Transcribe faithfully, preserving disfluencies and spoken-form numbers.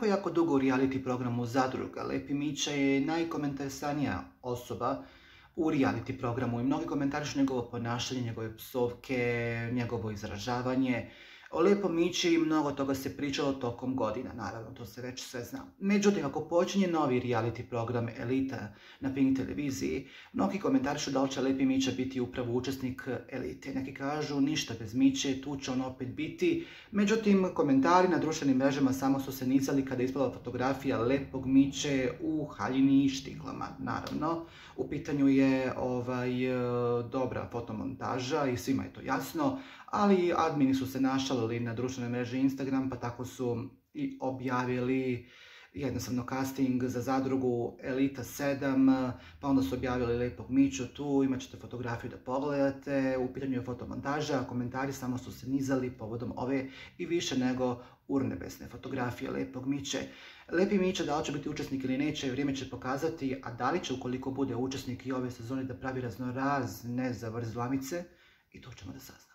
jako, jako dugo u reality programu Zadruga. Lepi Mića je najkomentarisanija osoba u reality programu i mnogi komentarišu njegovo ponašanje, njegove psovke, njegovo izražavanje. O Lepom Mići mnogo toga se pričalo tokom godina, naravno, to se već sve zna. Međutim, ako počinje novi reality program Elita na Pink televiziji, mnogi komentarišu da li će Lepi Mića biti upravo učesnik Elite. Neki kažu ništa bez Miće, tu će on opet biti. Međutim, komentari na društvenim mrežama samo su se nizali kada je ispala fotografija Lepog Miće u haljini i štiklama. Naravno, u pitanju je ovaj, dobra fotomontaža i svima je to jasno, ali admini su se našalili na društvenoj mreži Instagram, pa tako su i objavili jednostavno casting za Zadrugu Elita sedam, pa onda su objavili Lepog Miću tu, imat ćete fotografiju da pogledate, u pitanju je fotomontaža, a komentari samo su se nizali povodom ove i više nego urnebesne fotografije Lepog Miće. Lepi Mića da li će biti učesnik ili neće, vrijeme će pokazati, a da li će ukoliko bude učesnik i ove sezone da pravi raznorazne zavrzlamice, i to ćemo da saznamo.